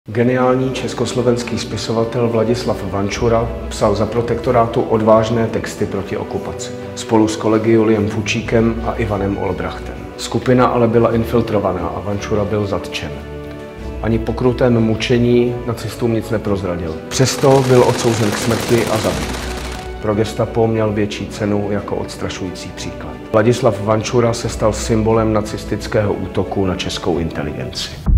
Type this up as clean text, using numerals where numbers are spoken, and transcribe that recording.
Geniální československý spisovatel Vladislav Vančura psal za protektorátu odvážné texty proti okupaci. Spolu s kolegy Juliem Fučíkem a Ivanem Olbrachtem. Skupina ale byla infiltrovaná a Vančura byl zatčen. Ani po krutém mučení nacistům nic neprozradil. Přesto byl odsouzen k smrti a zabit. Pro gestapo měl větší cenu jako odstrašující příklad. Vladislav Vančura se stal symbolem nacistického útoku na českou inteligenci.